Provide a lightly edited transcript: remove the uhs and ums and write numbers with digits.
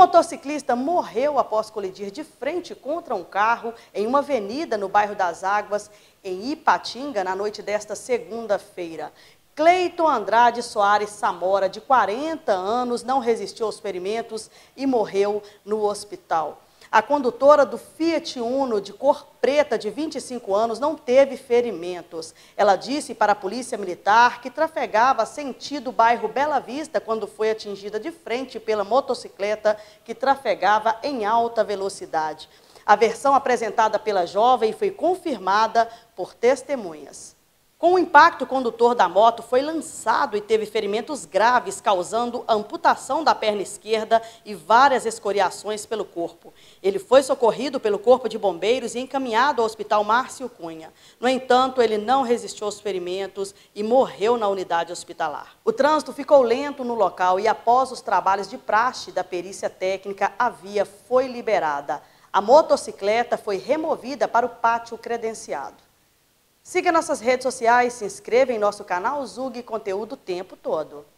motociclista morreu após colidir de frente contra um carro em uma avenida no bairro das Águas, em Ipatinga, na noite desta segunda-feira. Cleiton Andrade Soares Samora, de 40 anos, não resistiu aos ferimentos e morreu no hospital. A condutora do Fiat Uno, de cor preta, de 25 anos, não teve ferimentos. Ela disse para a Polícia Militar que trafegava sentido bairro Bela Vista quando foi atingida de frente pela motocicleta que trafegava em alta velocidade. A versão apresentada pela jovem foi confirmada por testemunhas. Com o impacto, o condutor da moto foi lançado e teve ferimentos graves, causando amputação da perna esquerda e várias escoriações pelo corpo. Ele foi socorrido pelo Corpo de Bombeiros e encaminhado ao Hospital Márcio Cunha. No entanto, ele não resistiu aos ferimentos e morreu na unidade hospitalar. O trânsito ficou lento no local e, após os trabalhos de praxe da perícia técnica, a via foi liberada. A motocicleta foi removida para o pátio credenciado. Siga nossas redes sociais, se inscreva em nosso canal Zug Conteúdo o tempo todo.